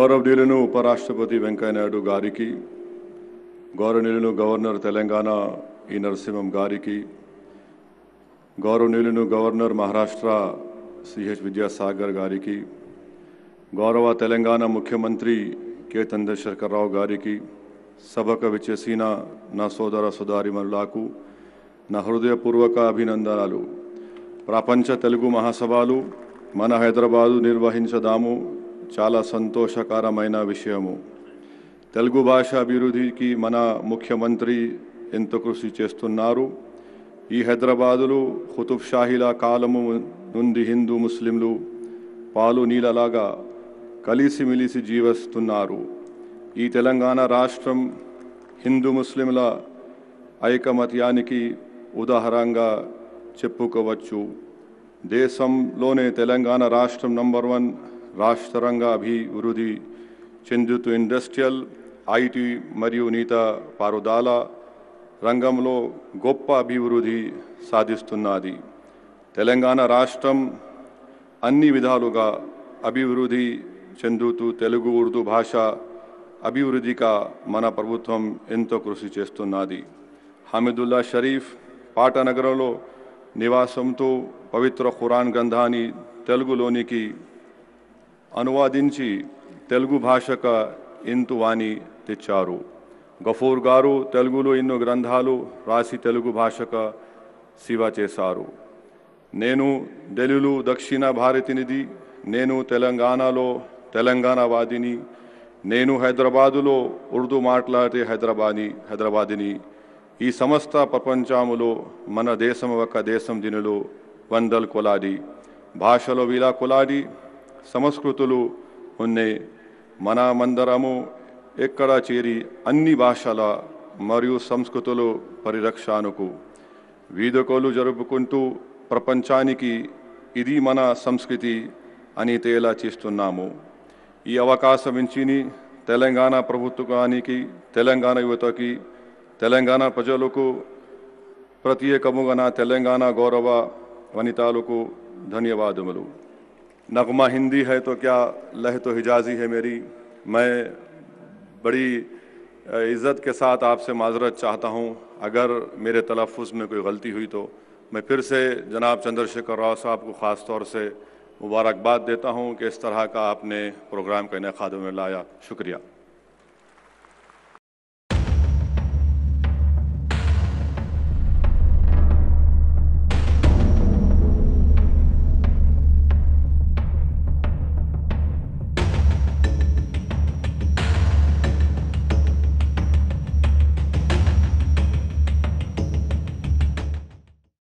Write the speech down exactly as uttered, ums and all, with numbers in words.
గౌరవనీయులను ఉపరాష్ట్రపతి వెంకయ్య నాయుడు గారికి, గౌరవనీయులను గవర్నర్ తెలంగాణ ఈ నరసింహం గారికి, గౌరవనీయులను గవర్నర్ మహారాష్ట్ర సిహెచ్ విద్యాసాగర్ గారికి, గౌరవ తెలంగాణ ముఖ్యమంత్రి కె చంద్రశేఖర్ రావు గారికి, సభకు విచ్చేసిన నా సోదర సోదరీమణులకు నా హృదయపూర్వక అభినందనలు. ప్రపంచ తెలుగు మహాసభలు మన హైదరాబాదు నిర్వహించదాము చాలా సంతోషకరమైన విషయము. తెలుగు భాష అభివృద్ధికి మన ముఖ్యమంత్రి ఎంతో కృషి చేస్తున్నారు. ఈ హైదరాబాదులో ఖుతుబ్ షాహీల కాలము నుండి హిందూ ముస్లింలు పాలు నీళ్ళలాగా కలిసిమెలిసి జీవిస్తున్నారు. ఈ తెలంగాణ రాష్ట్రం హిందూ ముస్లింల ఐకమత్యానికి ఉదాహరణగా చెప్పుకోవచ్చు. దేశంలోనే తెలంగాణ రాష్ట్రం నంబర్ వన్ రాష్ట్రంగా అభివృద్ధి చెందుతూ ఇండస్ట్రియల్, ఐటీ మరియు నీత పారుదల రంగంలో గొప్ప అభివృద్ధి సాధిస్తున్నది. తెలంగాణ రాష్ట్రం అన్ని విధాలుగా అభివృద్ధి చెందుతూ తెలుగు ఉర్దూ భాష అభివృద్ధిగా మన ప్రభుత్వం ఎంతో కృషి చేస్తున్నది. హమీదుల్లా షరీఫ్ పాటనగరంలో నివాసంతో పవిత్ర ఖురాన్ గ్రంథాన్ని తెలుగులోనికి అనువాదించి తెలుగు భాషకు ఎంతో వాణి తెచ్చారు. గఫూర్ గారు తెలుగులో ఎన్నో గ్రంథాలు రాసి తెలుగు భాషకు సేవ చేశారు. నేను ఢిల్లీలో దక్షిణ భారతనిధి, నేను తెలంగాణలో తెలంగాణవాదిని, నేను హైదరాబాదులో ఉర్దూ మాట్లాడే హైదరాబాదీ హైదరాబాదిని. ఈ సమస్త ప్రపంచములో మన దేశం ఒక దేశం దీనిలో వందల కొలాది భాషలో వేల కొలాది సంస్కృతులు ఉన్నాయి. మన మందరము ఎక్కడ చేరి అన్ని భాషల మరియు సంస్కృతుల పరిరక్షణకు వేడుకలు జరుపుకుంటూ ప్రపంచానికి ఇది మన సంస్కృతి అని తేలా చేస్తున్నాము. ఈ అవకాశం ఇచ్చి తెలంగాణ ప్రభుత్వానికి, తెలంగాణ యువతకి, తెలంగాణ ప్రజలకు ప్రత్యేకముగా నా తెలంగాణ గౌరవ వనితాలకు ధన్యవాదములు. नगमा हिंदी है तो क्या, लह तो हिजाजी है मेरी. मैं बड़ी इज़्ज़त के साथ आपसे माजरत चाहता हूँ अगर मेरे तलफ़ुज़ में कोई गलती हुई तो. मैं फिर से जनाब चंद्रशेखर राव साहब को ख़ास तौर से मुबारकबाद देता हूँ कि इस तरह का आपने प्रोग्राम का इनेकाद में लाया. शुक्रिया.